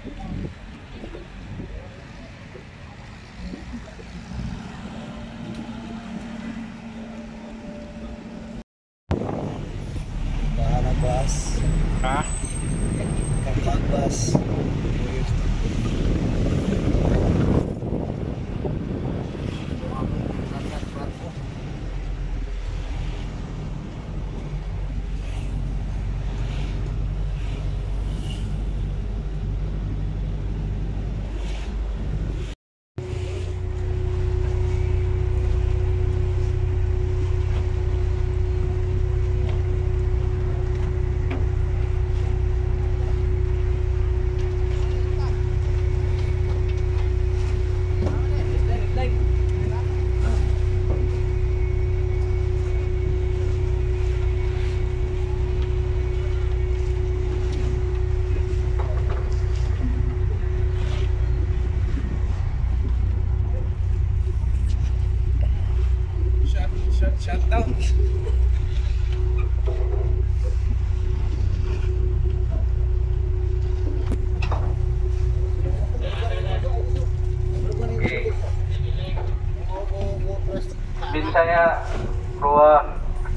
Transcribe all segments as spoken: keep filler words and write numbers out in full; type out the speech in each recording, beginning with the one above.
Bus. Ha? Kapag bus. Shut down. Bisaya, Roa.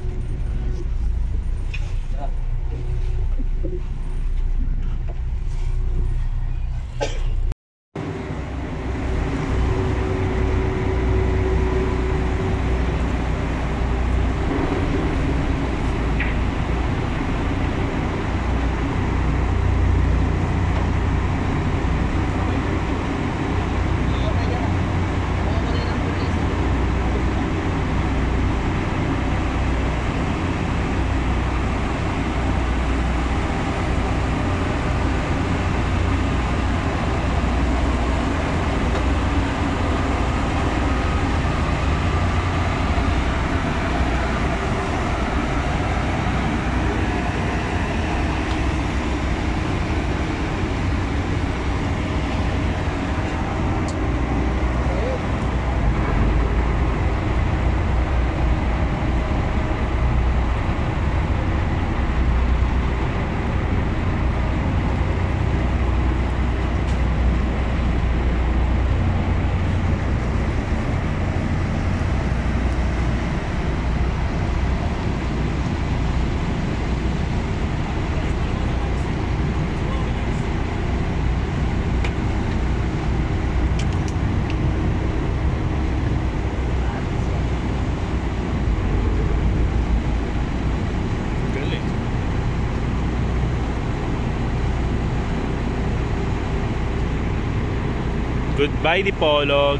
Goodbye Dipolog.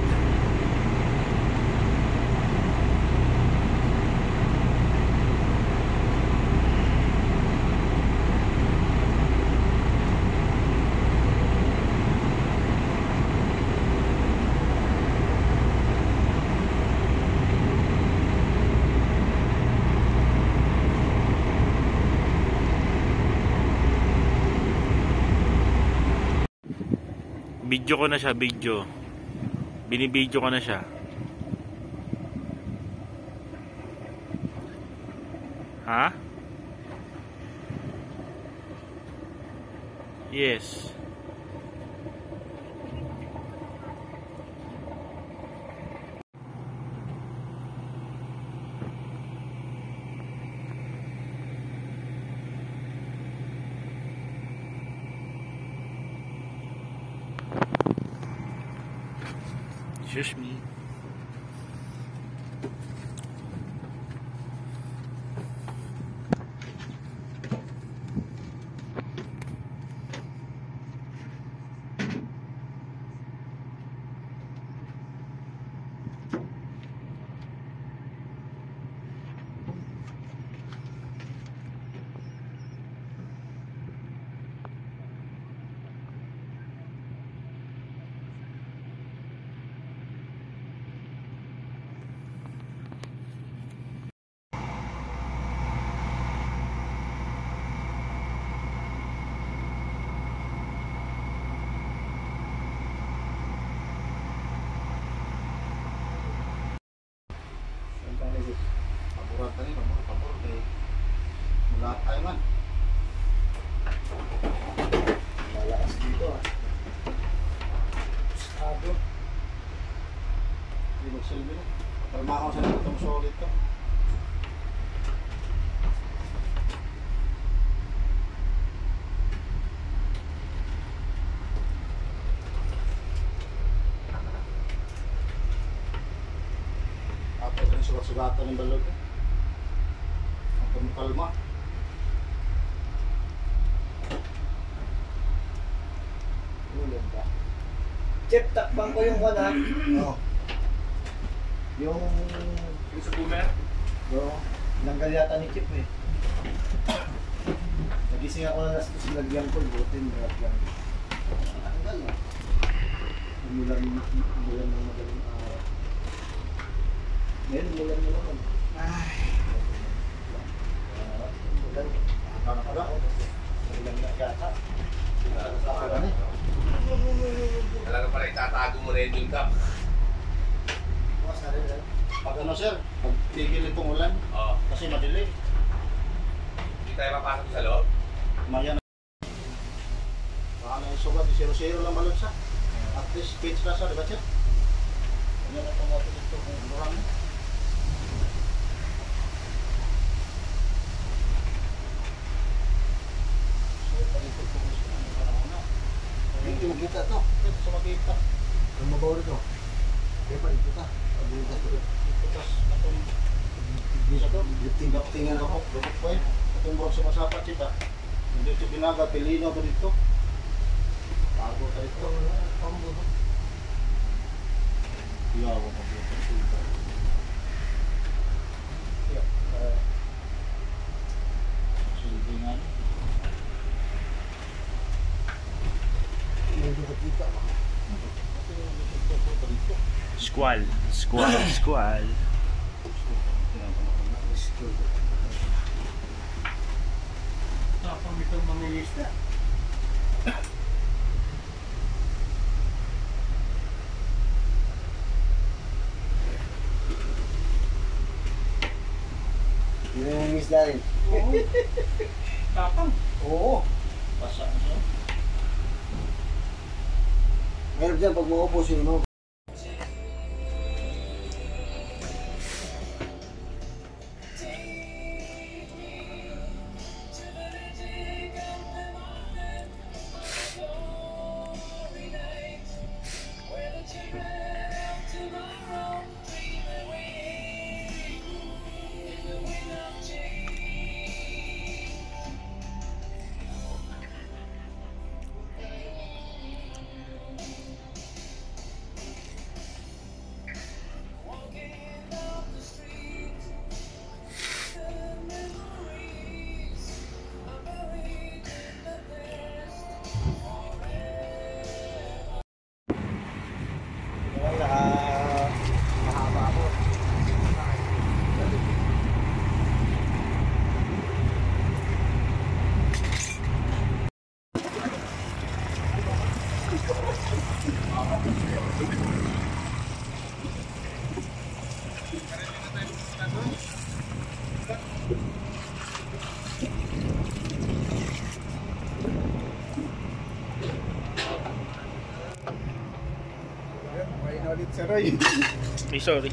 Video ko na siya, video. Binibidyo ko na siya. Ha? Yes. Excuse me. sugatan ng balog. Ang kalma. Ulan ka. Chip, takbang ko yung one ha. Oo. Yung... Yung sa boomer? Oo. Nanggal yata ni Chip eh. Nagising ako na nasa silagyan ko. Butin, berat lang. Nanggal na. Umulan, umulan ng magaling araw. Ngayon, umulan mo naman. Ay. Umulan. Ano ka ba? Umulan na yata. Sa akin eh. Talaga pala itatago mo na yung June Cup. Bukas na rin. Pag ano sir, pag tigil itong ulan, Oo. kasi madilim. Hindi tayo mapasok sa loob. Mayan. Baka na yung sugat, zero-zero lang balon siya. At least pitch na siya, di ba sir? Ano na itong motor ito kung durang. So, palikot ko gusto na yung panahon na. Hindi mo kita ito. Ito sa makita. Ang mabaw ito. Kaya pa, ito ta. Ito ta. Ito ta. Atong isa to. Tingnan ako. Lukot po eh. Atong buwag sumasapat siya. Hindi ito binaga. Pilino ko dito. Bago ka dito. Pambo to. Iyaw ako dito. Yeah. Silbi nga. Medyo katika ba? Squall. Squall. Squall. Tapang itong mga lista. Yun yung isda rin. Oo. Tapang. Oo. Pasa na siya. Meron dyan pag maubos yun, no? Ngayon, naka... mahaba ako. May ulit si Roy. Ay, sorry.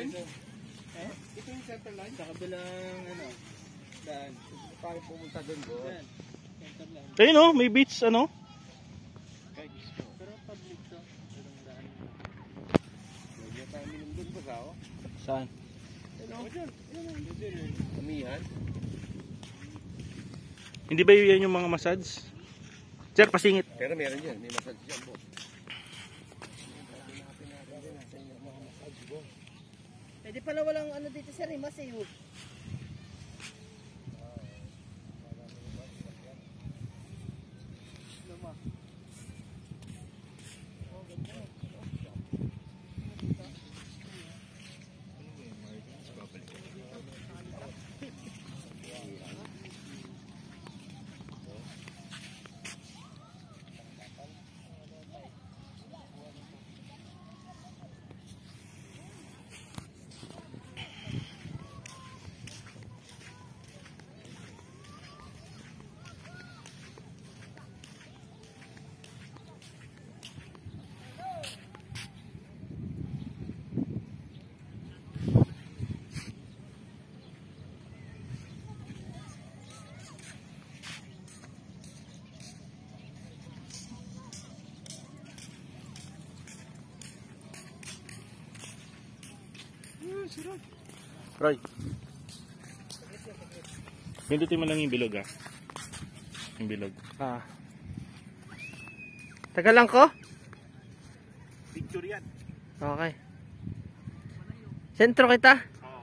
line? Eh? Ito yung center line? Sa kabilang, ano, daan. Paano pumunta doon po? Daan. Center line. Ayun oh, may beach ano? Kahit gusto. Pero public to. Pero daan. Huwag na tayo minum doon ba ka, oh? Saan? Ano? Diyan. Diyan. Amihan. Hindi ba yun yung mga massage? Sir, pasingit. Pero meron yan, may massage dyan po. Pwede pala walang ano dito sa Rimas eh. Oh. Roy. Pindutin mo lang yung bilog ah. Yung bilog. Ah. Taga lang ko? Picture yan. Okay. Sentro kita? Oo.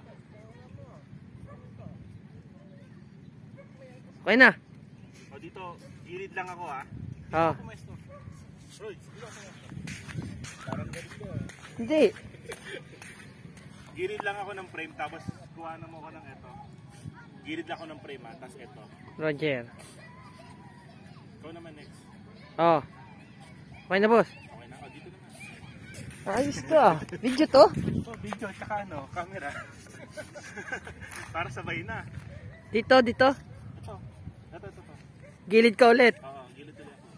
Okay na. O dito, gilid lang ako ah. Ah. Roy, dito ako. Parang ganito ah. Hindi. Gilid lang ako ng frame tapos kuha na mo ko ng eto. Gilid lang ako ng frame ah, tapos eto. Roger. Ikaw naman next. Oh. Okay na boss. Okay na. O dito naman. Ayos to ah. Video to? Oh, video tsaka ano, camera. Para sabay na. Dito, dito. Ito. Ito, ito, ito. Gilid ka ulit. Oo, gilid ulit ako.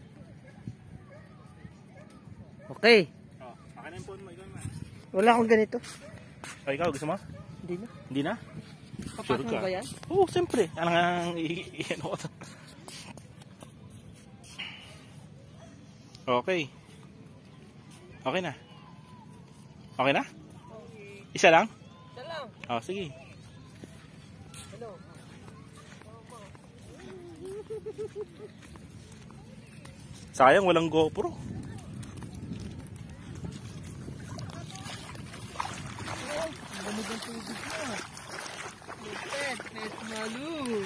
Okay. Oh, akin na yung phone mo, ikaw na. Wala akong ganito. O, ikaw, gusto mo? Hindi na. Hindi na? Papasok mo ba yan? Oo, siyempre. Ano nga, i-ano ko to. Okay. Okay na. Okay na? Isa lang? Isa lang. Oh, sige. Hello. Sayang, walang GoPro. Lamig ang tubig na. Pet, pet malu.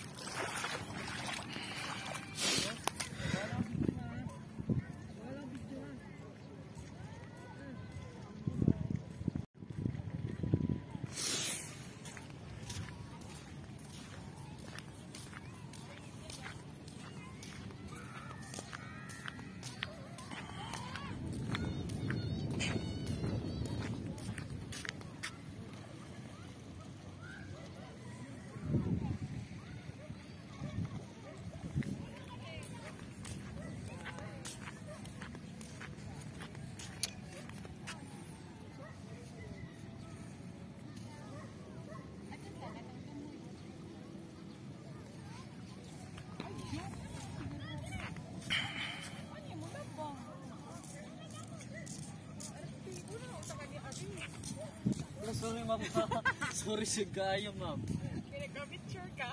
Sorry ma'am. Sorry sa gayo ma'am. Pinag-picture ka.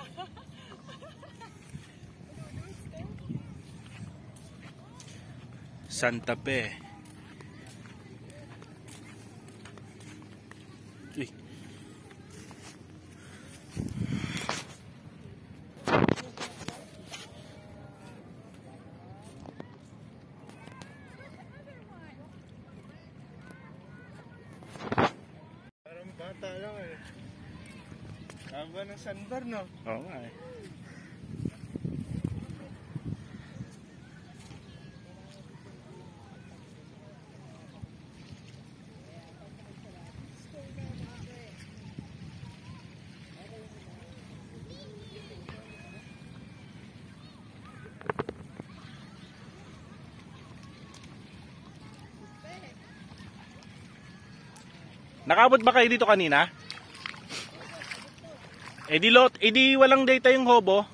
Santa Fe. Uy. Bata lang eh. Haba ng sandbar no? Oo nga eh. Nakabot ba kayo dito kanina? Eh di, lot, eh di walang data yung hobo.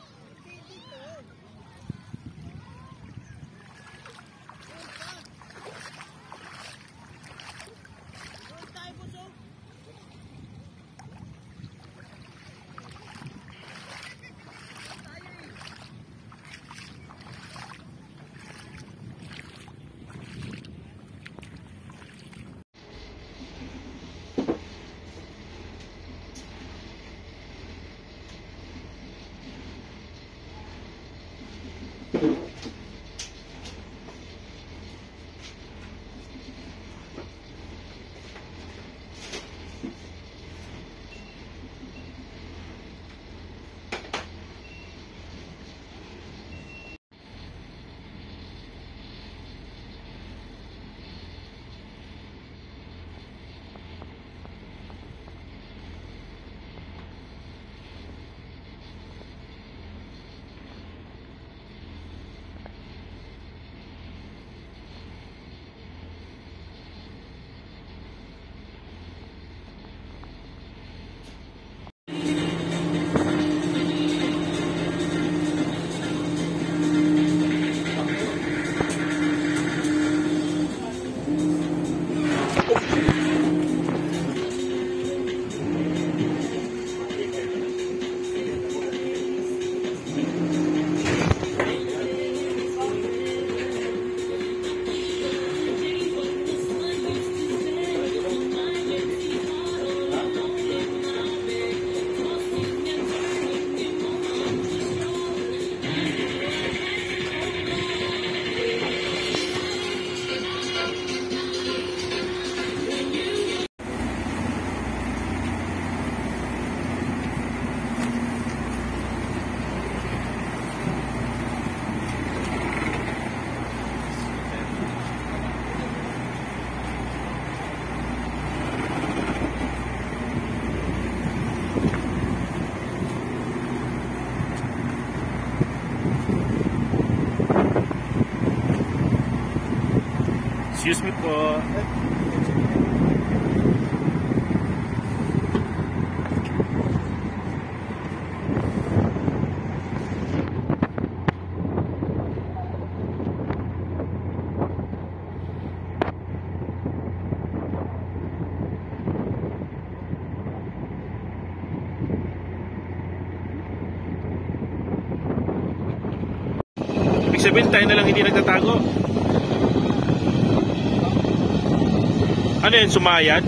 Excuse me po. Ibig sabihin tayo na lang hindi nagtatago. Ano yan, sumayad?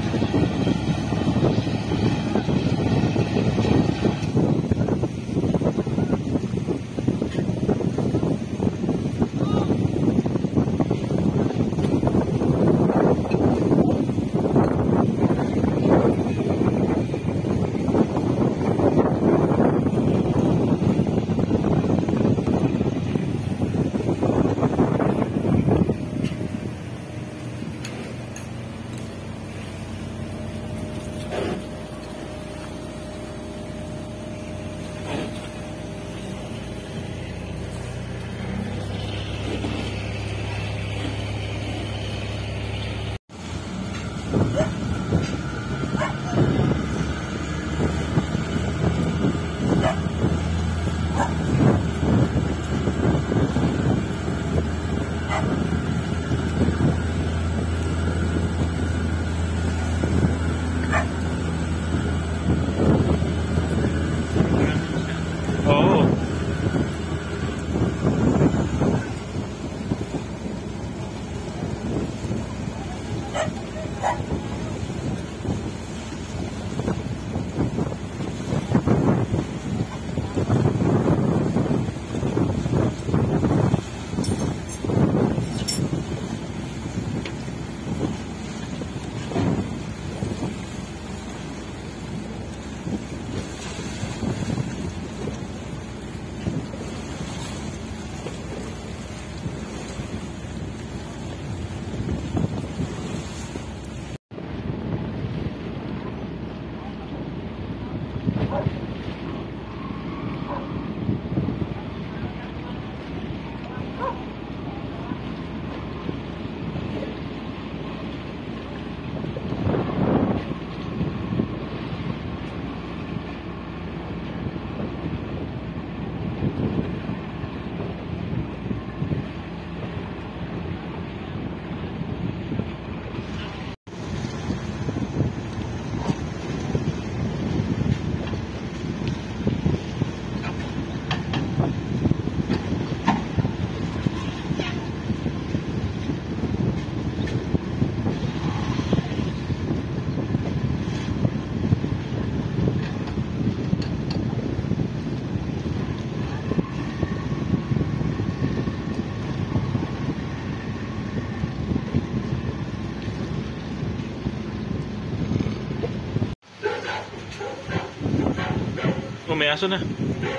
may aso na.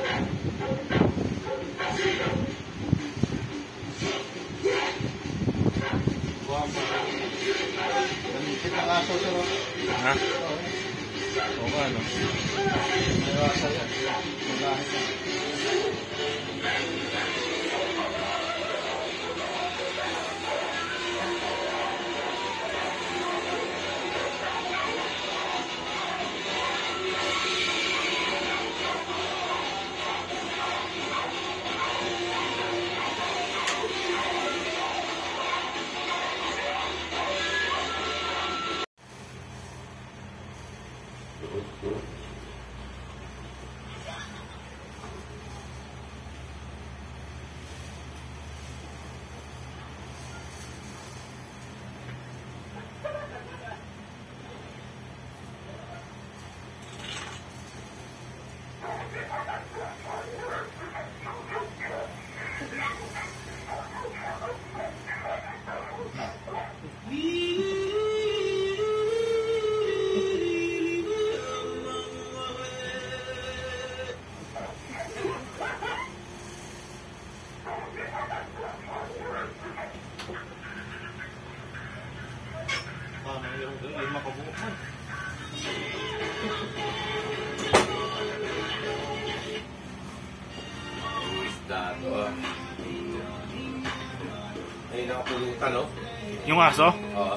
Gamitin ang aso sa ro. Ha? Oo nga, no? May aso yan. Magahin yan. Dato ah. Ay, nakapulutan, no? Yung aso? Oo.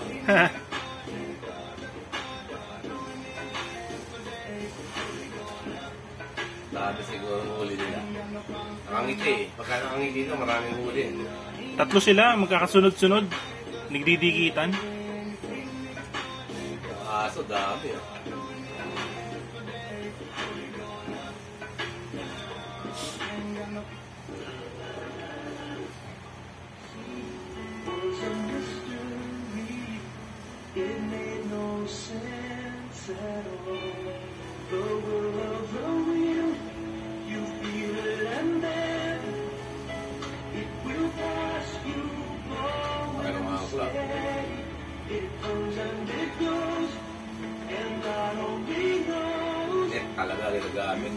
Dati siguro ang huli nila. Nakangiti eh. Pagka nakangiti na, maraming huli. Tatlo sila, magkakasunod-sunod. Nagdidikitan. Aso, dami ah. Net talaga ginagamit.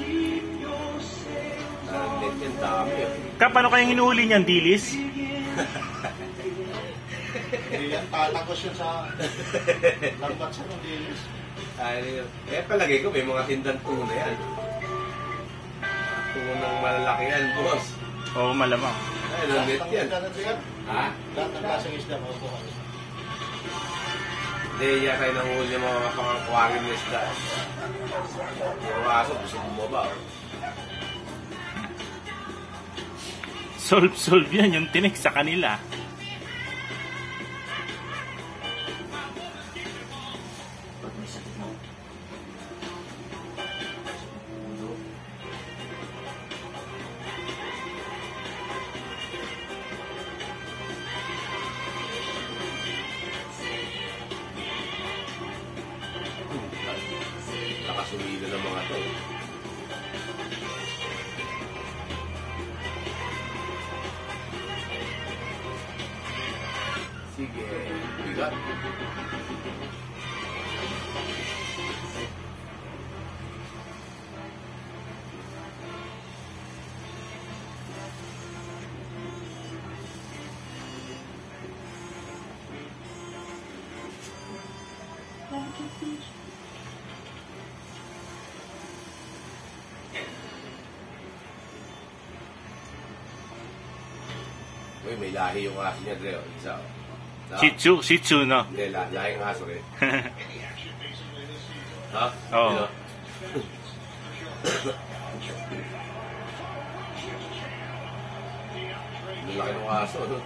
Parang net yan, dami. Ka, paano kayang hinuhuli niyan, dilis? Hindi yan, tatagos yun sa lambat sa nung dilis. Ay, eh palagay ko may mga tindang tuna yan. Tunang malalaki yan, boss. Oo, malamang. Ay, no, net yan. Ha? Lahat ng klaseng isda makukuha. Hindi, yan kayo nanghuli yung mga pangangkuwagin ng isda. Yung aso, gusto bumaba. Solve-solve yan yung tinik sa kanila. Nakasumila ng mga to. Sige, bigat. Uy, may lahi yung aso niya, Dre. Isa. No? Shih Tzu, Shih Tzu, no? Hindi, lah lahi yung aso rin. Ha? Oo. Ano? Laki ng aso, no?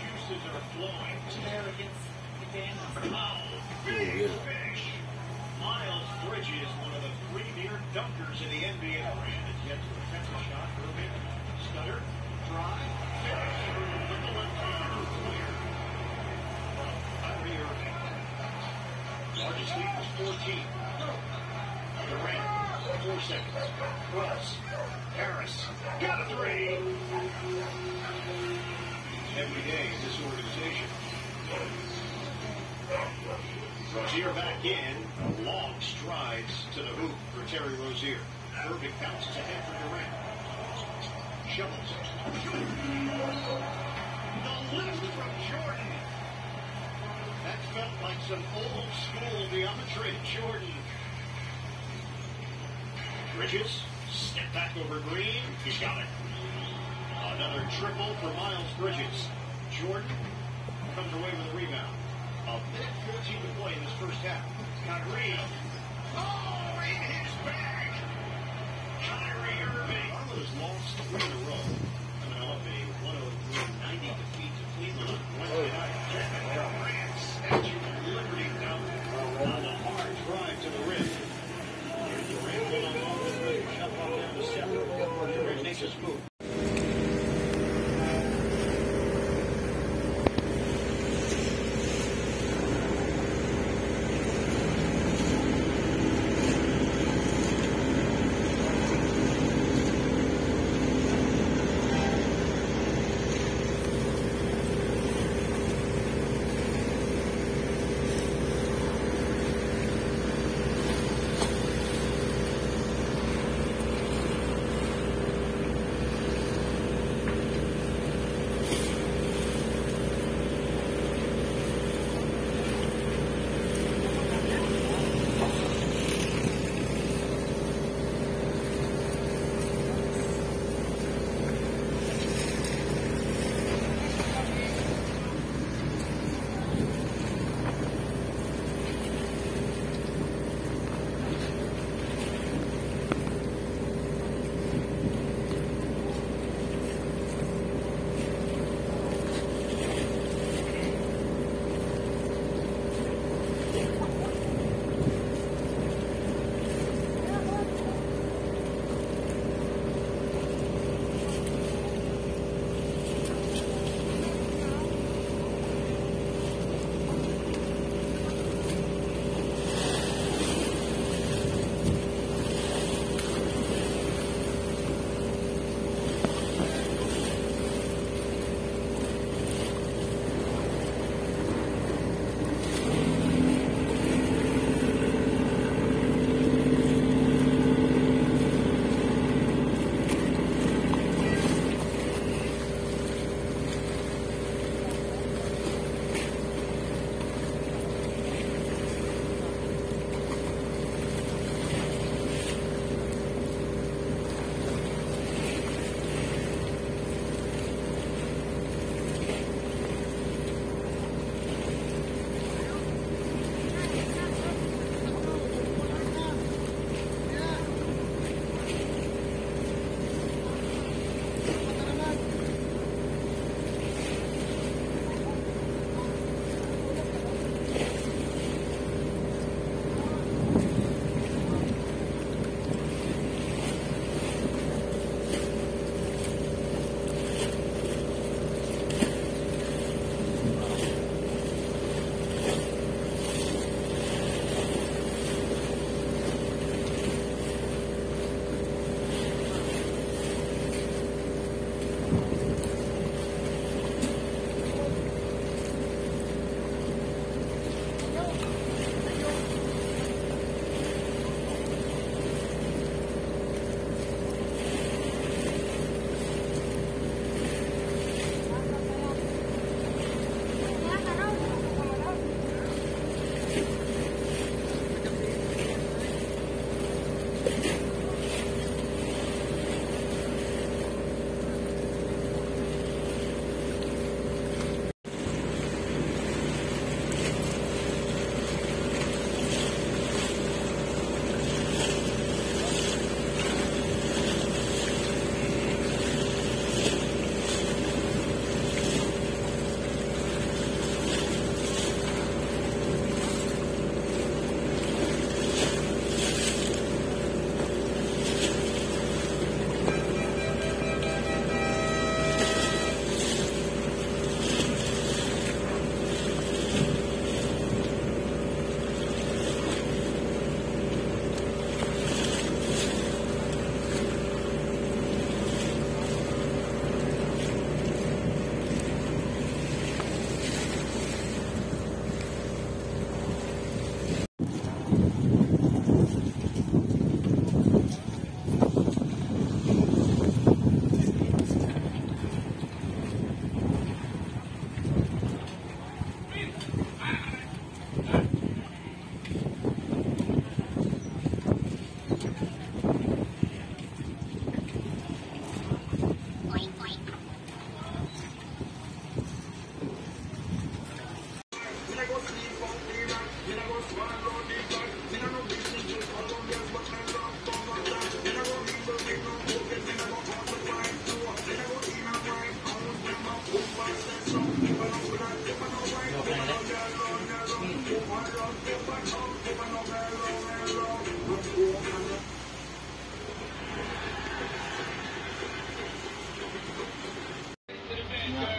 Oo, yun. Miles Bridges, one of the premier dunkers in the N B A, and gets to attempt a shot for a bit. Stutter, drive, finish. With the left hand, clear. Kyrie Irving. Largest lead was fourteen. Durant, four seconds. Russ, Harris, got a three. Every day in this organization. Rozier back in, long strides to the hoop for Terry Rozier. Irving bounces ahead for Durant. Shovels. The lift from Jordan. That felt like some old school DeAndre Jordan. Bridges, step back over Green. He's got it. Another triple for Miles Bridges. Jordan comes away with a rebound. A minute fourteen to play in this first half. Kyrie. Oh, in his bag. Kyrie Irving. Charlotte has lost three in a row. Coming off a one oh three ninety defeat to Cleveland on Wednesday night. Durant, Statue of Liberty down on the hard drive to the rim. Durant went on off the rim. Shot ball down the step. Durant makes his move.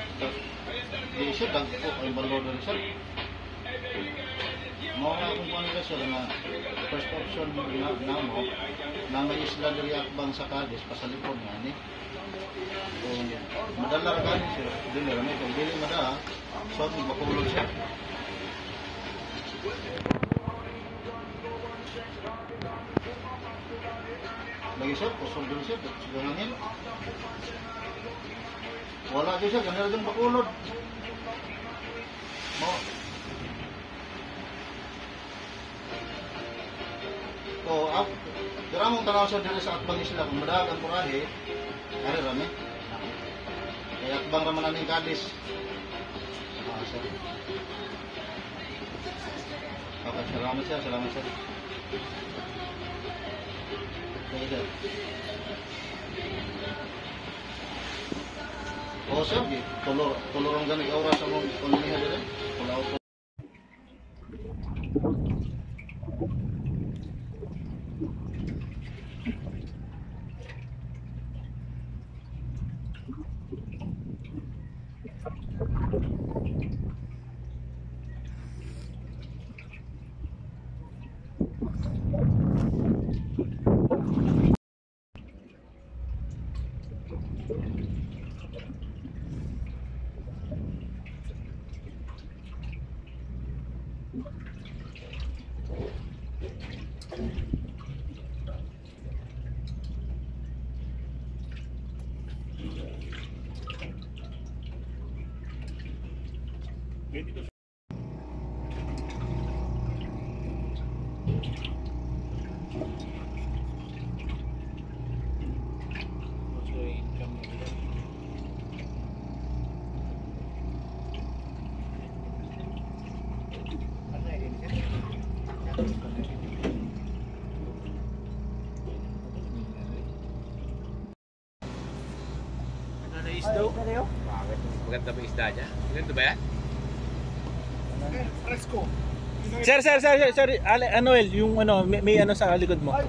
Di siya, dagpo, ay balor na siya. Mga nga kung ano ka sir na first option na, na mo, na may isla dari akbang sa Cadiz, pasalipon nga ni. Kung madala ka ni sir, dili rami, kung dili mada, so at magbakulog siya. Lagi sir, kusog din siya, sigurang yan. Wala din siya, ganyan din bakulod. Mo. O, oh, kira mong tanaw siya dito sa atbang isla, kung madahagan purahe, kaya rami. Kaya atbang raman namin Cadiz. Ah, sir. Okay, salamat sir, salamat sir. Okay, sir. O, sir, tulor, tulorong ganig oras sa mong panginihan dito. Wala ko. Bakit? Maganda ba isda niya? Ganito ba yan? Sir, sir, sir, sir, sir, Ale- Anuel, yung ano, may, may ano sa likod mo.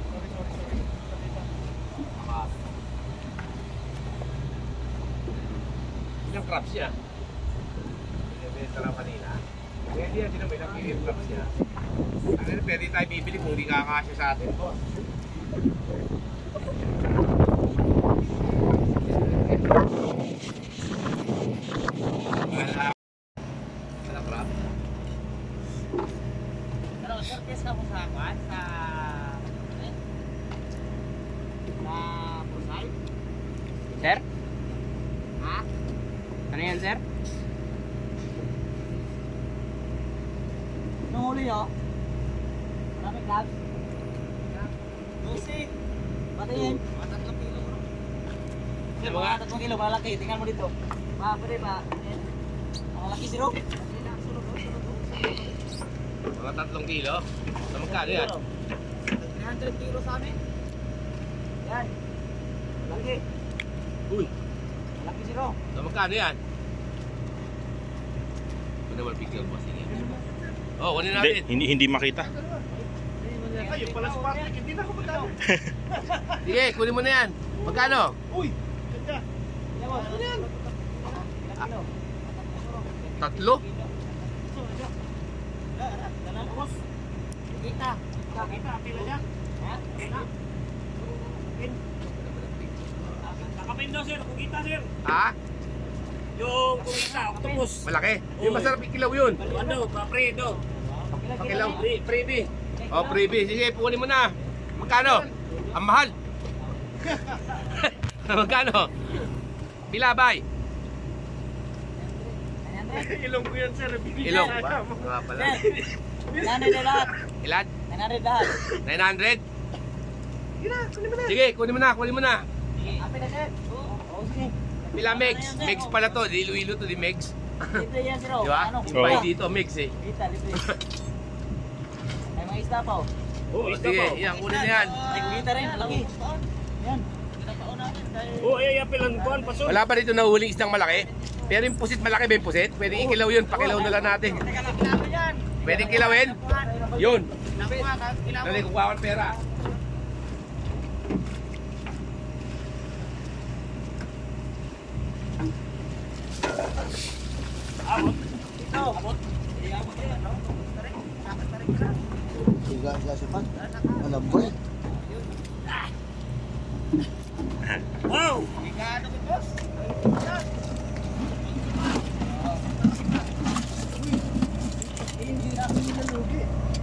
Ilang crabs niya? Binibenta lang kanina. Pwede yan, sino may nakikip crabs niya? Ano, pwede tayo bibili kung hindi kakasya sa atin, boss. Wala. Wala crab. Pero sir, test ka po sa kwan, sa... eh? Sa Pusay? Sir? Ha? Ano yan, sir? Nung huli nyo? Maraming crabs? Lucy! Patingin! Mga tatlong kilo bro. Sir, mga tatlong kilo, malaki. Tingnan mo dito. Pa, pwede pa. Ang laki si Rob. Mga tatlong kilo? Sa magkano yan? three hundred kilo sa amin. Yan. Laki. Uy! Laki si Rob. Sa magkano yan? Ito naman picture boss. Sige. Oh, kunin Hindi, natin. hindi, hindi makita. Ayun pala sa party. Hindi na ako magkano. Sige, kunin mo na yan. Magkano? Ano yan? Tatlo? Kita. Kita, pila niya. Ha? Kita. Nakapin daw sir, kukita sir. Ha? Yung kukita, octopus. Malaki? Yung masarap ikilaw yun. Ano, papredo. Pakilaw. Freebie. Oh, freebie. Sige, pukunin mo na. Magkano? Ang mahal. Magkano? Pilabay. Ilong ko yan sir. Ilong ba? Nga pala. nine hundred lahat. Ilan? nine hundred lahat. nine hundred? Sige, kunin mo na, kunin mo na. Ape na sir. Oo, sige. Pila Megs? Megs pala to. Di Iloilo to, di Megs. Libre yan sir. Di ba? Ano? Yung bay dito, Megs eh. Kita, libre. May mga isda pa oh. Oh, sige, yan, kunin na yan. May kukita rin, laki. Yan. Kinapaon namin dahil... Oo, ay apilan ko ang paso. Wala pa dito nahuling isdang malaki. Pero yung pusit malaki ba yung pusit? Pwede ikilaw yun, pakilaw na lang natin. Teka lang, kinapaon yan. Pwede kilawin? Yun. Nakuha ka, kinapaon. Dali, kukuha ko ng pera. Abot. Ikaw. Abot. Iabot yan, no? Tarik. Tarik ka. Tiga siya si Pat. Alam boy. Wow! Tiga ano ko, boss? Hindi na ako sinalugi.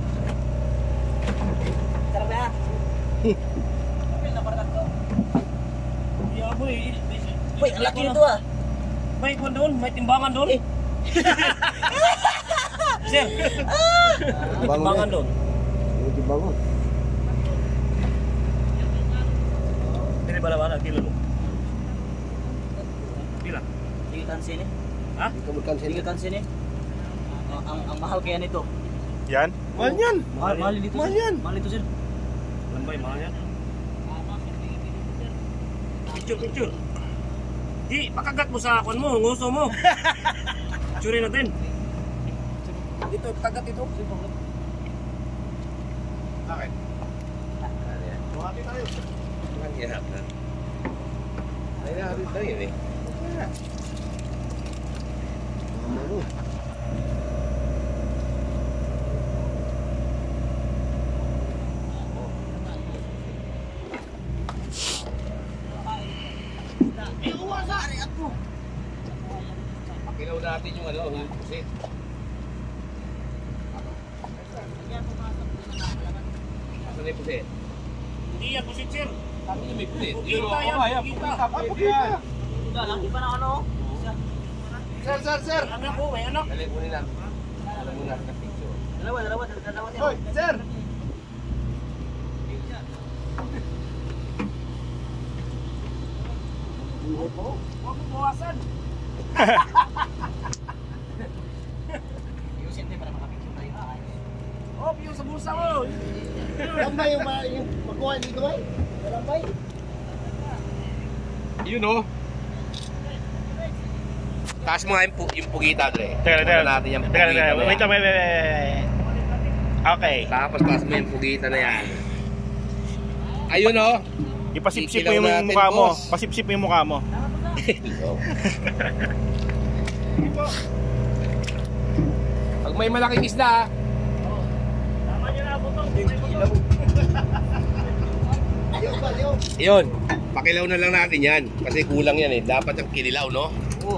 Sarap na. Kapil na parang to. Yeah, boy. Uy, ang laki nito ah. May kwan doon, may timbangan doon. Eh. Sir, timbangan doon. Hindi bangon. Dili bala-bala, kilo mo. Pila? Hindi ka sini. Ha? Hindi ka magkansin. Hindi ka sini. Ang, ang, ang mahal kaya nito. Yan? Mahal yan. Mahal, mahal dito. Mahal sir. yan. Mahal dito, sir. Lambay, mahal yan. Picture, picture. Di, pakagat mo sa kwan mo, nguso mo. Picture natin. Dito, pakagat ito. Bakit? Buhati tayo. Ang hirap na. Ay, nahabit lang yun eh. Mama mo. Pakilaw natin yung ano, yung pusit. Asan na yung pusit? Hindi yan, pusit, sir. Kami yung may pusit. Kita yan, kita. Wala lang, iba na ano. Sir, sir, sir. May anak ko, may anak. Dali, kunin natin. Alam mo natin ang picture. Dalawa, dalawa, dalawa. Hoy, sir. Huwag mo buwasan. Ayusin tayo para makapicture tayo. Oh, yung sa bulsa mo. Lambay yung ma- yung magkuha dito ay. Lambay. Yun o. Taas mo nga yung, pu- yung pugita, Dre. Teka, teka. Taas natin yung Teka, pugita teka. na Wait, yan. wait, wait, wait. Okay. Tapos taas mo yung pugita na yan. Ayun o. Ipasipsip mo Kikilaw yung natin, mukha mo. boss. Pasipsip mo yung mukha mo. Pag may malaking isda, Tama niyo na, butong. Ayaw ba, ayaw. yun. Pakilaw na lang natin yan. Kasi kulang yan eh. Dapat yung kinilaw, no? Oo.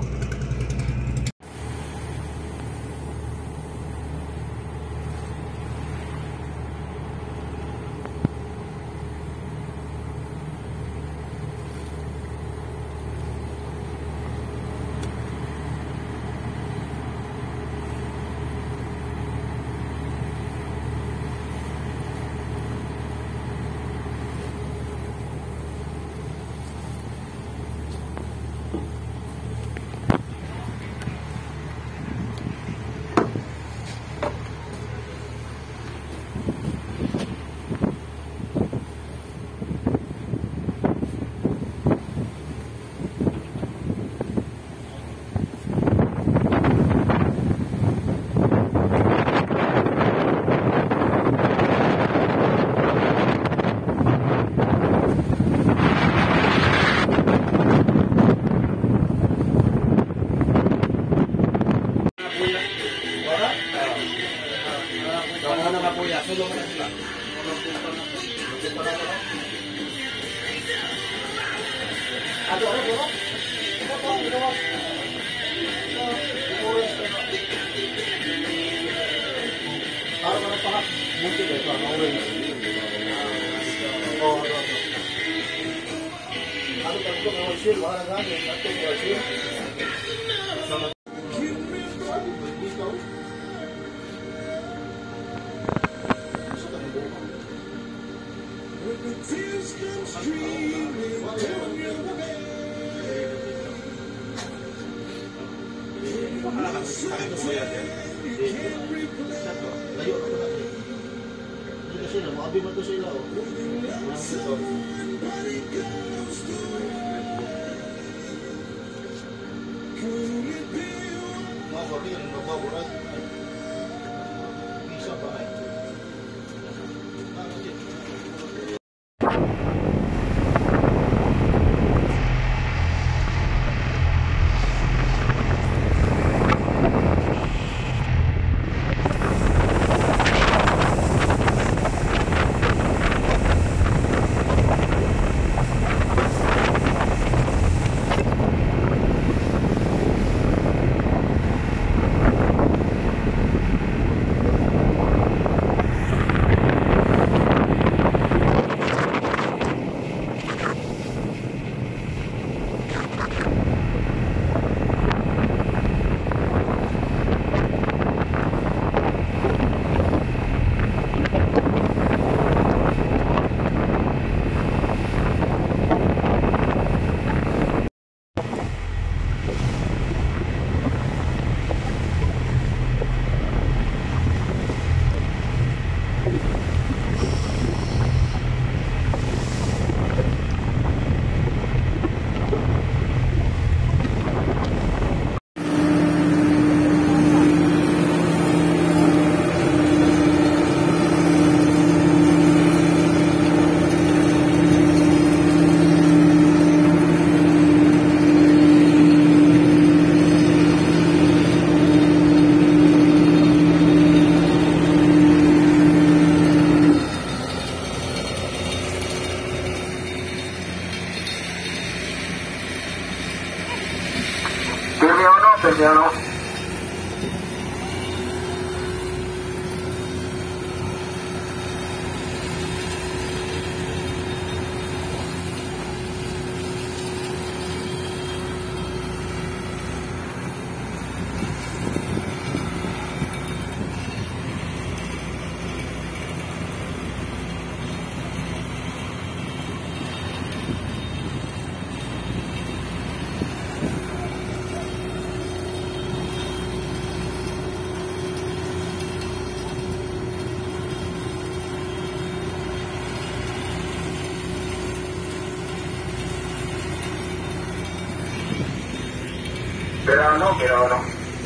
Pero no, pero no.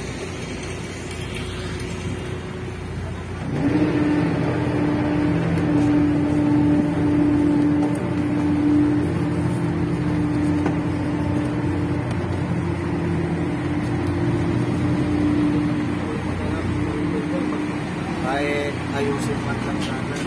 Kahit ayusin man lang sana.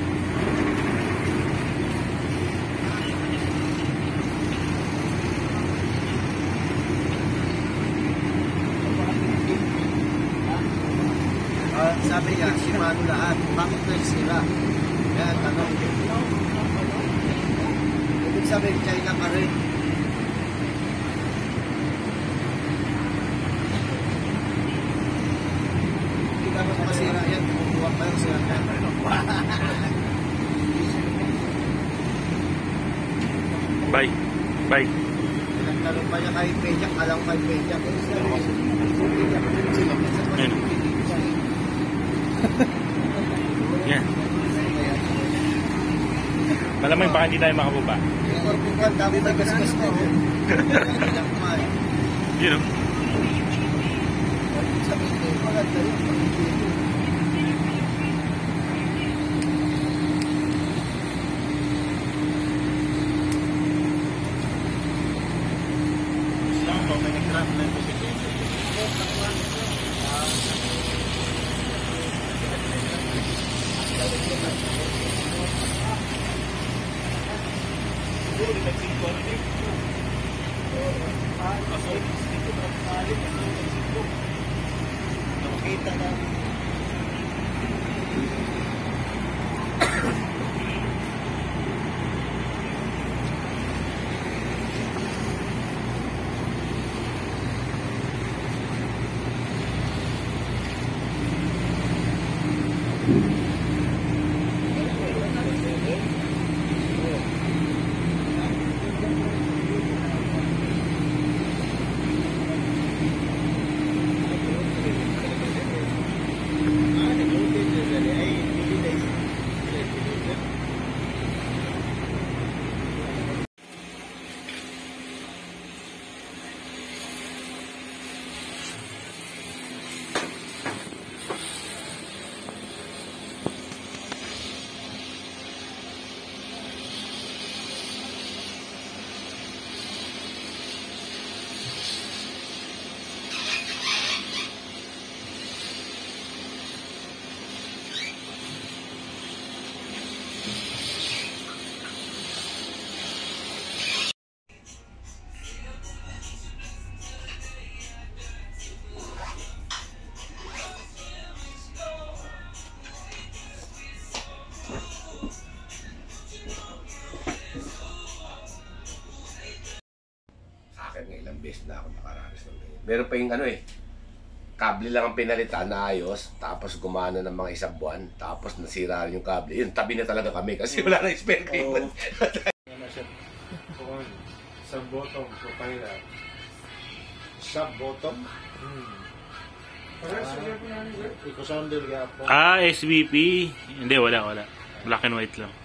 Ah, sabi niya, simano lahat. Bakit na sila? Kaya tanong. Ibig sabihin, China ka rin. Hindi ka mas masira yan. Kumukuha pa yung sira yan. Bye. Bye. Nagtanong pa niya kay Pejak. Alam ko kay Pejak. Ayun. Yan. Malamang baka hindi tayo makababa. Yung orbukan, dami may gasgas na. Yun o. Sabihin ko, maganda yun. Isang po, may nag-craft na yung position. Nakita na. Ilang beses na ako nakaranas ng ganyan. Meron pa yung ano eh, kable lang ang pinalitan na ayos, tapos gumana ng mga isang buwan, tapos nasira rin yung kable. Yun, tabi na talaga kami kasi wala na spare cable. Sa bottom, so kaya sa bottom? Hmm. Iko-soundel ka po. Ah, S V P. Hindi, wala, wala. Black and white lang.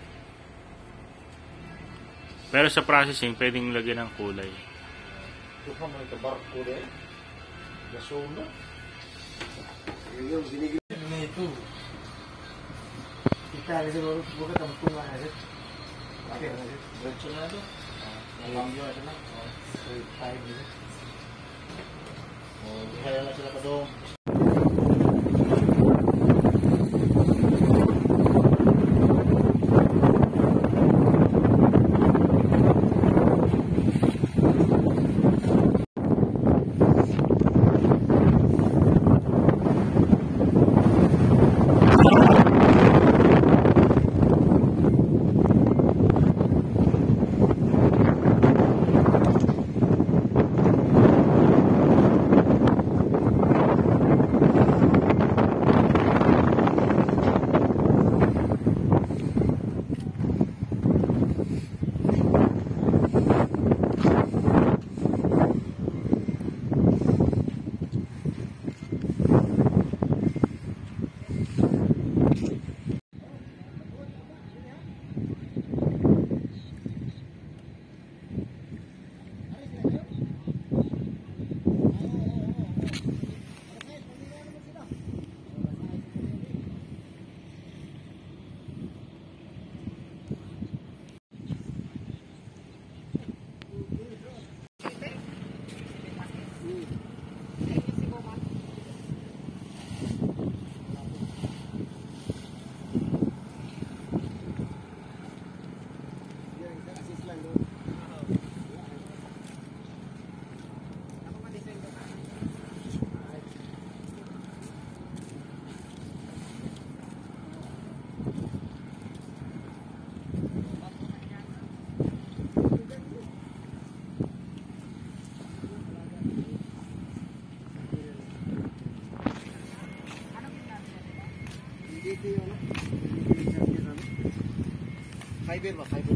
Pero sa processing, pwedeng lagyan ng kulay. Ito pa mga barko rin. Gasolo. Yung binigyan na ito. Kita kasi buka tayo tunga na rin. Okay, diretso na ito. Alam nyo na sila. Five minutes. Kaya na sila pa doon. Ito yung ano? Fiber ba? Fiber.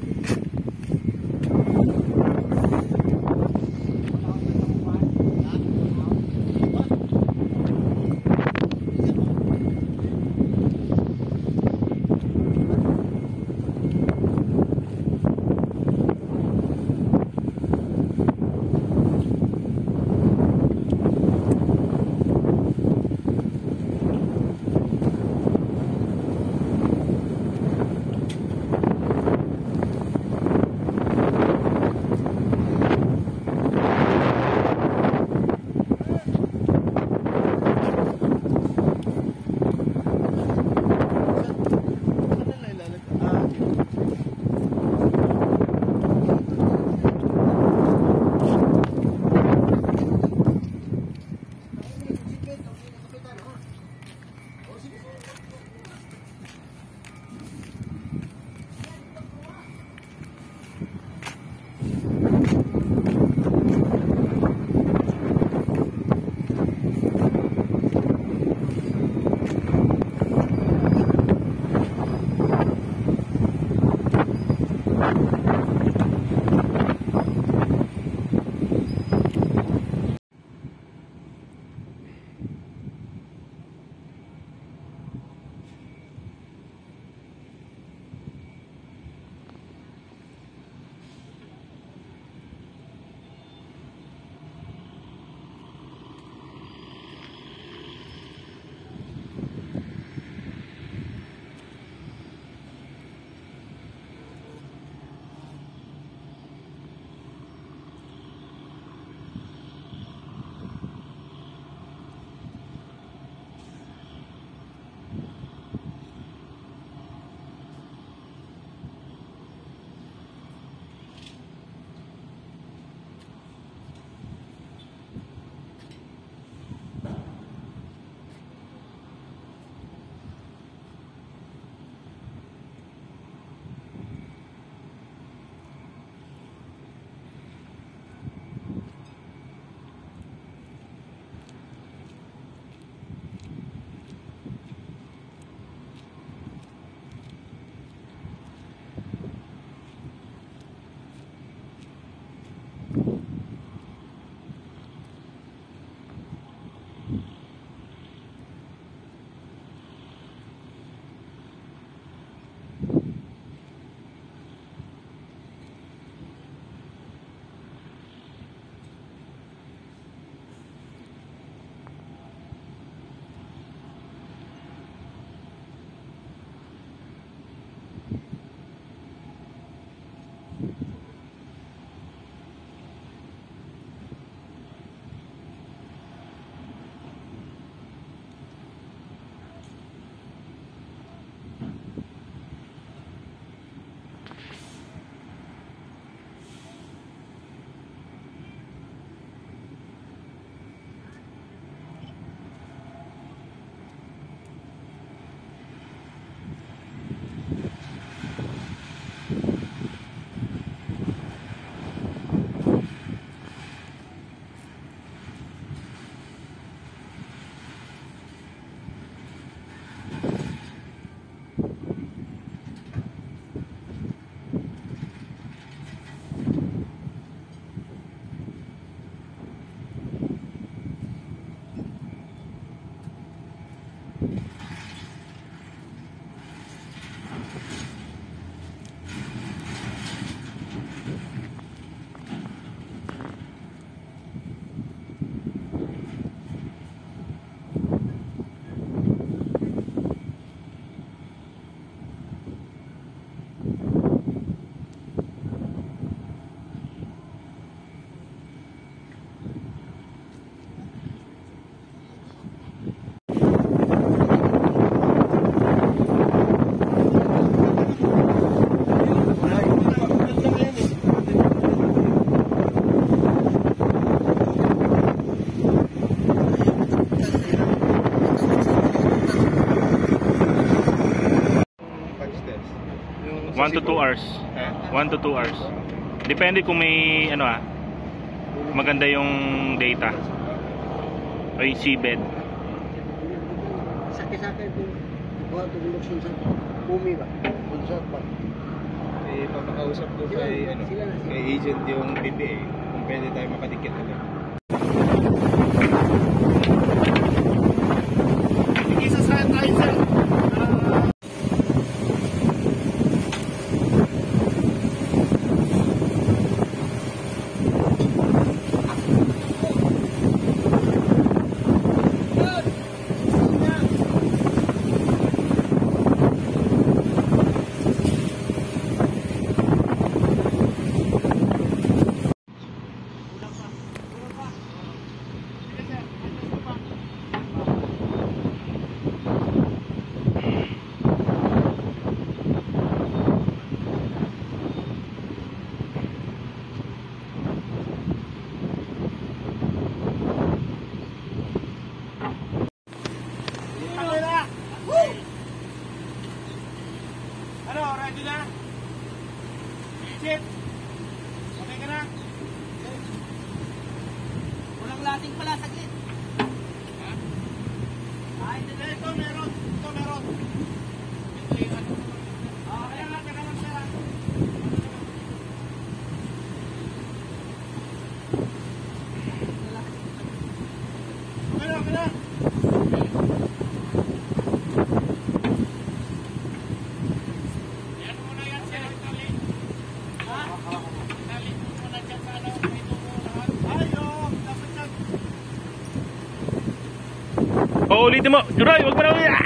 one to two hours. one to two hours. Depende kung may ano ah, maganda yung data. O yung seabed. Sakit-sakit. Mga tugulog sa Umi ba? Konsort ba? Eh, papakausap ko kay, ano, kay agent yung B P A kung pwede tayo makadikit ulit. Isa sa tayo sir. Ano, ready na? Chip? Okay ka na? Walang lasing pala, saglit. Ha? Ah, hindi na ito, meron. Ito, meron. Ito yung ano. Ah, kaya nga, kaya lang sila. Okay na, okay na. Yan muna yan, sir. Tali. Ha? Tali muna dyan sa ano. May tumuhan. Ay, oh, dapat yan. O, ulitin mo. Roy, wag mo na ulit.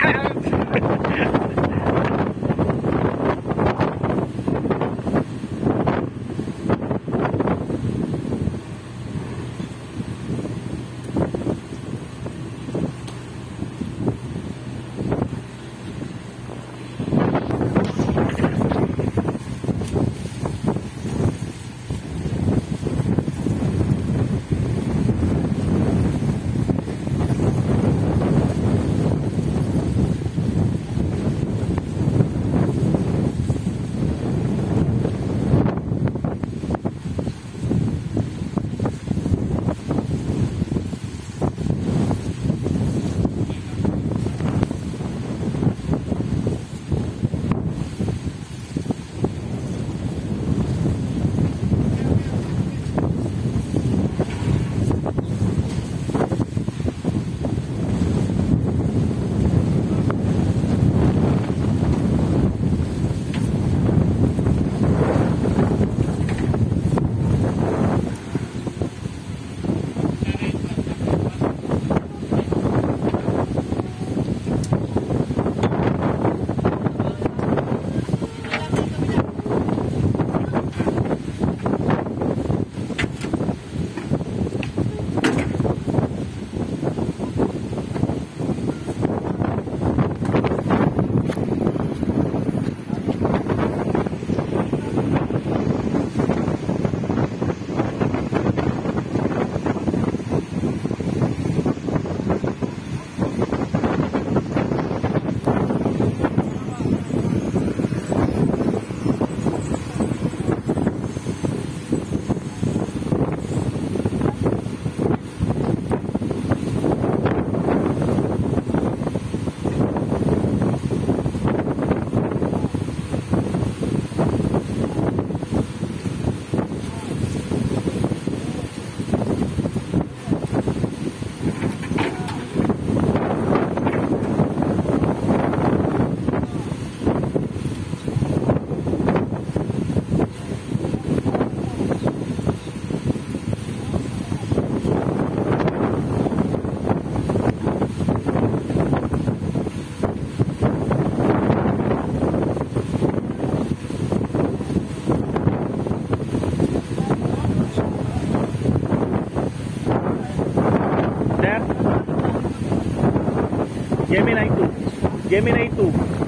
Gemini two. Gemini two.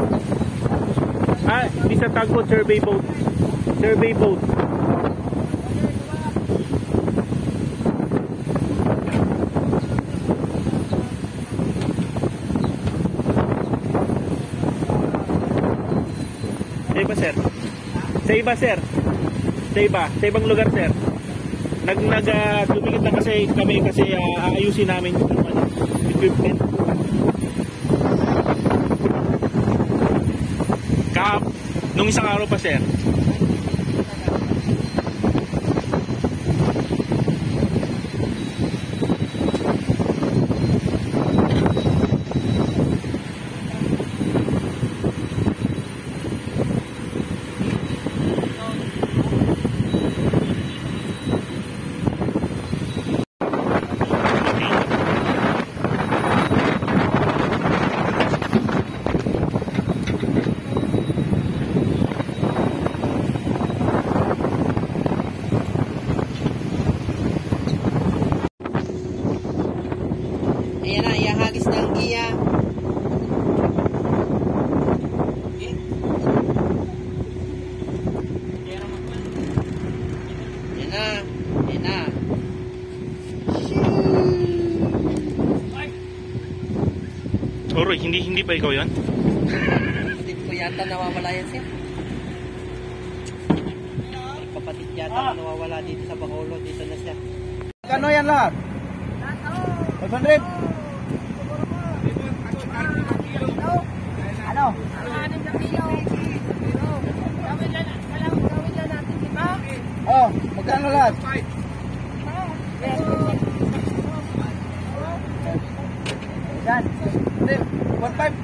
Ah, di sa tugboat, survey boat. Survey boat. Sa iba, sir. Sa iba, sir. Sa iba. Sa ibang lugar, sir. Nag, nag, uh, dumikit na kasi kami kasi uh, aayusin namin yung ano, equipment. Nung isang araw pa, sir. Ayan na, ihahagis na ang giya. Ayan na, ayan na. Oroy, hindi hindi ba ikaw yan? Kapatid ko yata nawawala yan siya. Kapatid yata nawawala dito sa Bacolod, dito na siya. Kano yan lahat? five hundred? Ano? Anim na kilo. Gawin lang, gawin lang natin, di ba? Oh, magkano lahat? Yan. Hindi, one five.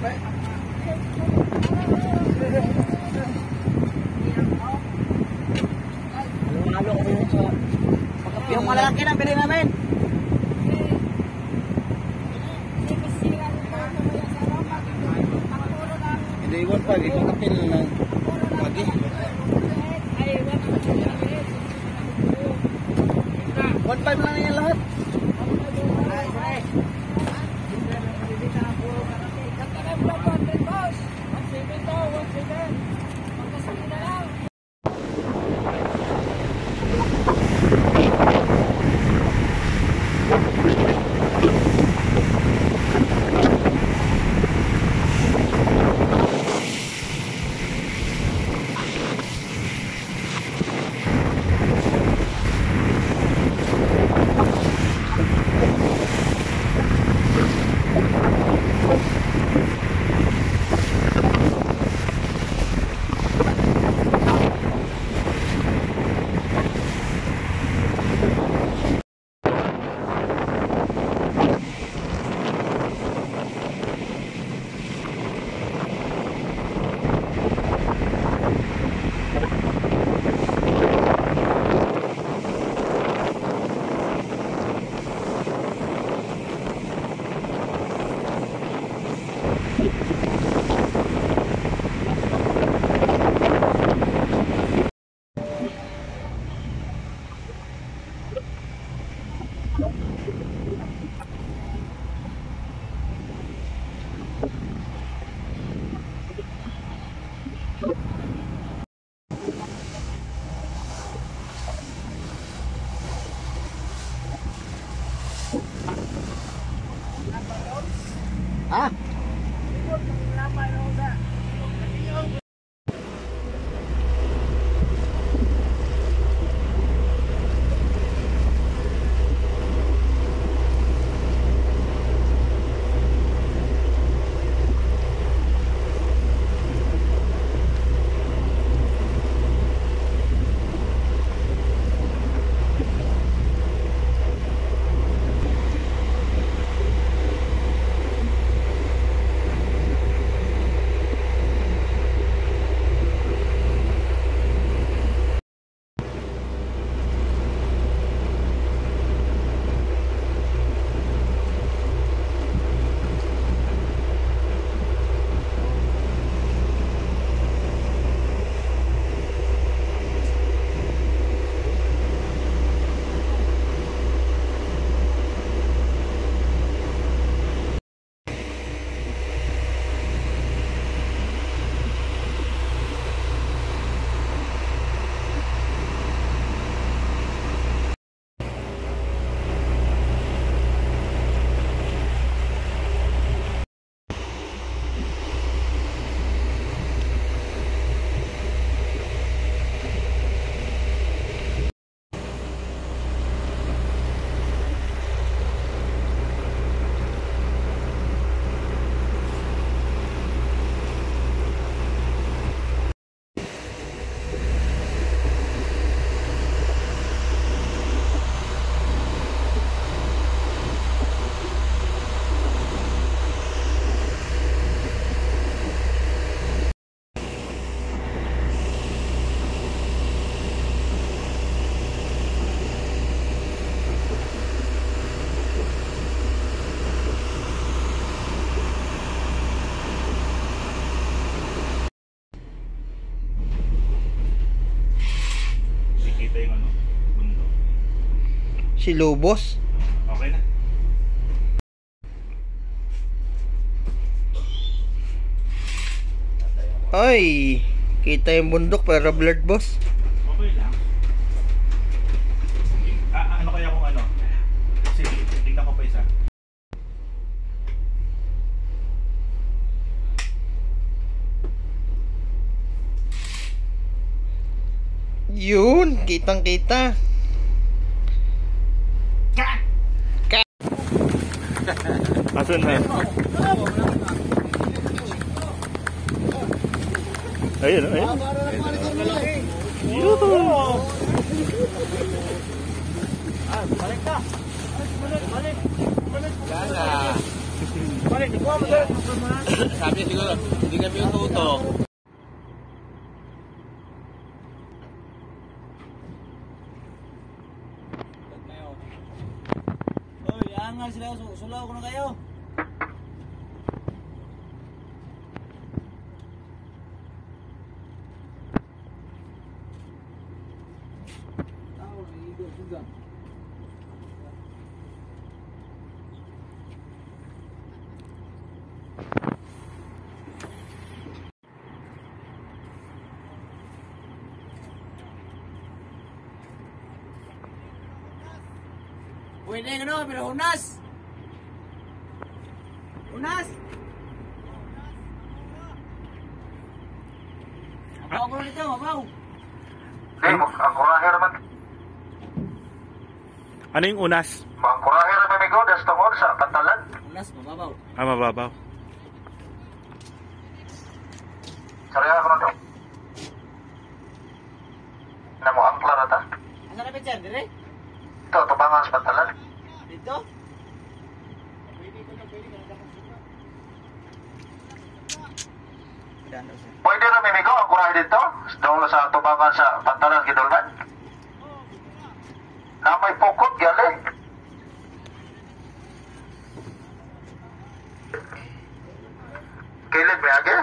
Halo ko yun sa... Yung malalaki na bili namin. Hindi, one five. Ikaw kapil na lagi. One five lang yan lahat. Ah. Si Lubos. Okay na. Ay, kita yung bundok pero blurred, boss. Okay lang. Ah, ano kaya kung ano? Sige, tignan ko pa isa. Yun, kitang kita. Asan na? Ayun, ayun. Yun. Ah, balik ka. Balik, balik. Balik. Gana. Balik, ikaw mo sir. Sabi siguro, hindi kami ututok. Oy, angal sila. Sulaw ko na kayo. Pwede nga no, pero unas. Unas. Apaw ko nito, apaw. Hey, ang kurahe naman. Ano yung unas? Ang kurahe naman may go, das tungkol sa pantalan. Unas, mababaw. Ah, mababaw. Saraya ko na to. Na mo ang klara ta? Asa na picture, dire? Ito, tubangan sa pantalan. Dito? Pwede na may migo ang kurahe dito? Doon sa tubangan sa pantalan, Kidulman. Na may pukot, gali. Kilid, may agi?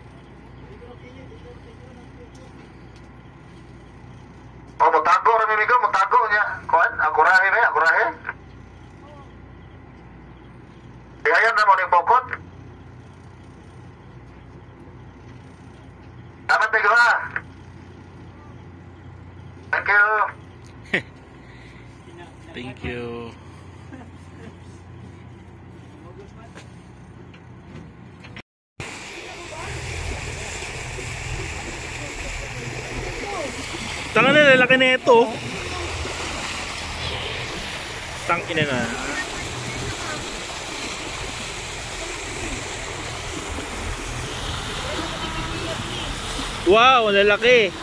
O, mutago rin may migo, mutago niya. Kuan, ang kurahe may, ang kurahe. Diayan na mo ng pukot. Dapat migo ha. Thank you. Thank you. Tanga na, lalaki na ito. Tangin na na. Wow, lalaki.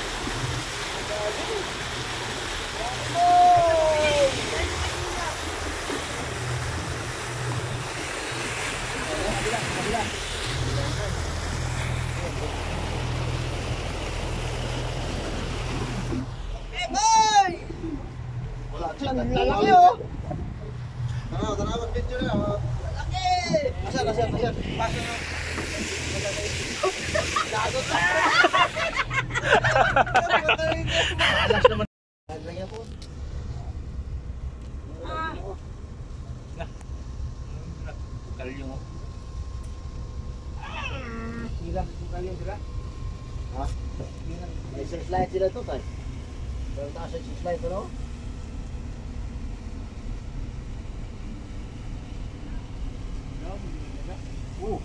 Lalaki oh. Tara, tara mag-video na. Lalaki. Asan, asan, asan. Paso na. Lagot na. Alas naman. Lagyan po. Kalyo mo. Sila, kalyo sila. Ha? May six light sila to, tay. Pero taas sa six light, no? Uh.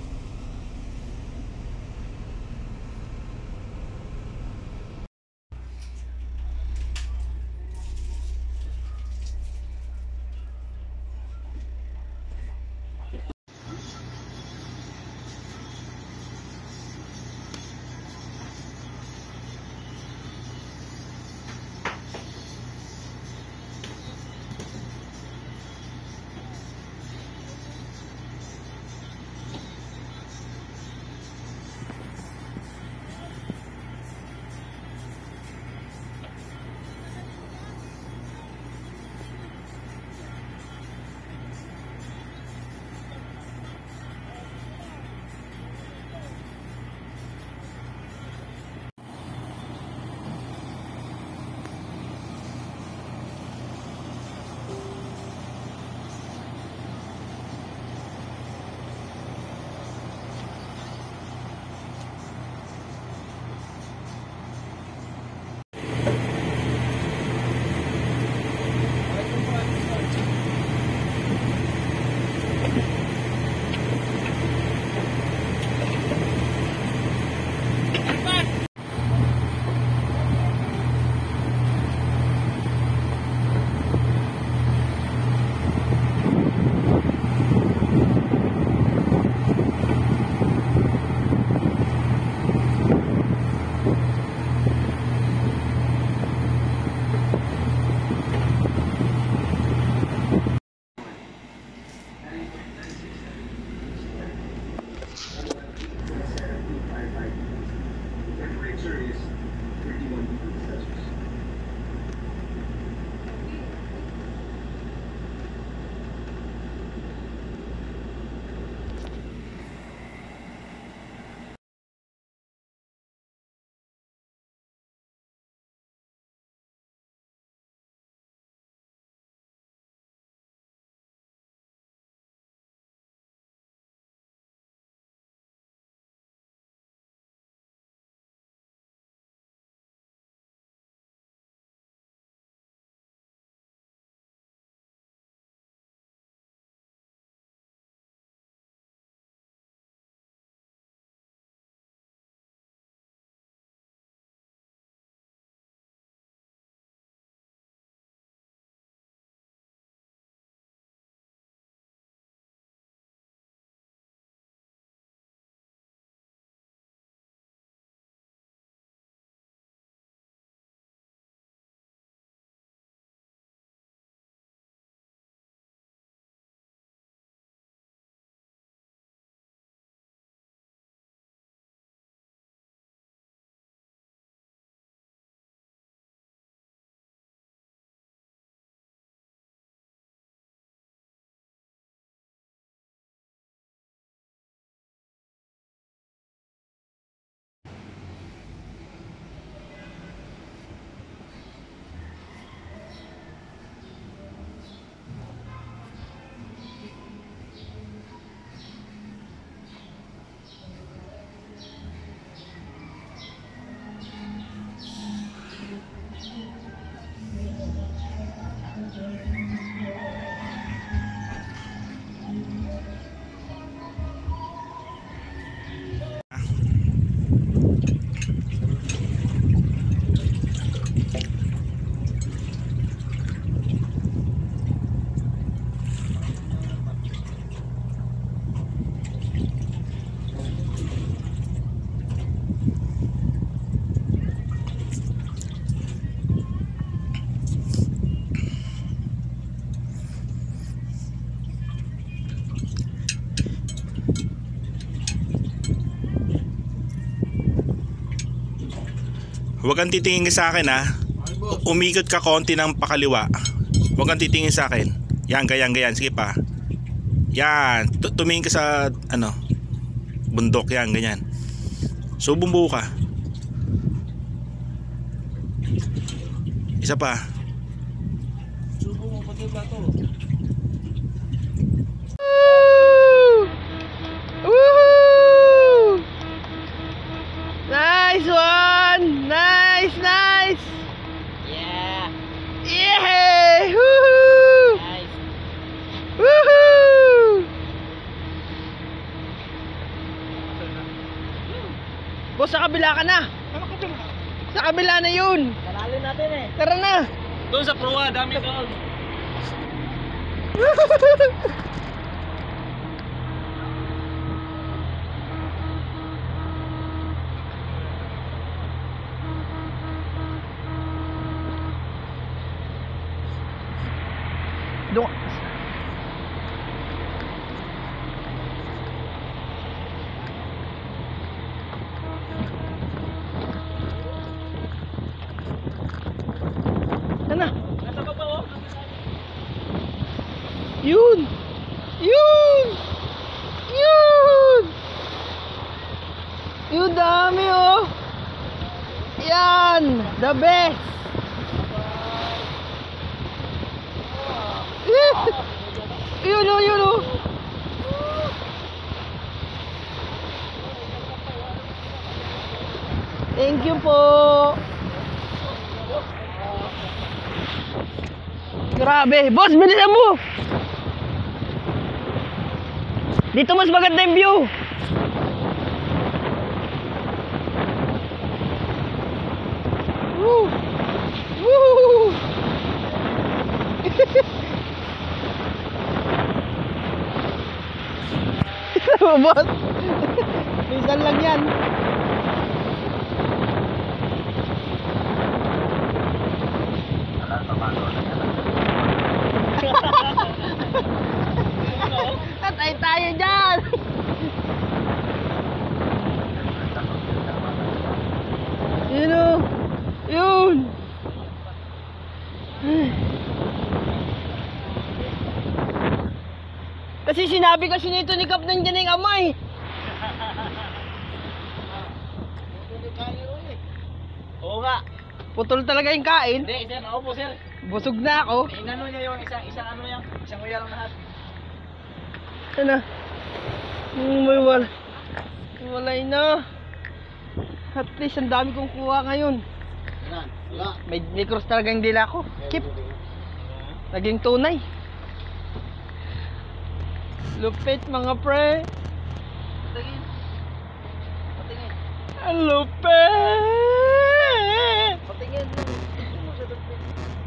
Huwag kang titingin ka sa akin ha. Umikot ka konti ng pakaliwa. Huwag kang titingin sa akin. Yan, ganyan, ganyan. Sige pa. Yan. Tumingin ka sa ano, bundok. Yan, ganyan. So bumbuo ka. Isa pa. Subo mo pati ba to? Woohoo! Nice one! Nice, nice! Yeah. Yeah! Woohoo! Nice. Woohoo! Boss, sa kabila ka na. Sa kabila na yun. Kanalin natin eh. Tara na. Doon sa proa, dami doon. Doon. Ano? Nasa baba oh. Yun! Yun! Yun! Yun, dami oh! Yan! The best! Yun oh, yun oh! Thank you po! Grabe! Boss, bilisan mo! Dito mas maganda yung view! Woo! Woo! Boss! Minsan lang yan! Atay tayo dyan! Yun o! Yun! Kasi sinabi kasi nito ni Kap nandiyan yung amay. Oo nga. Putol talaga yung kain. Hindi, sir. Ako po, sir. Busog na ako. Inano niya yung isang, isang ano yan. Isang uya lang lahat. Ano? Mm, may wala. Walay na. At least ang dami kong kuha ngayon. Wala. May, may cross talaga yung dila ko. Keep. Naging tunay. Lupit mga pre. Patingin. Patingin. Lupit. Patingin.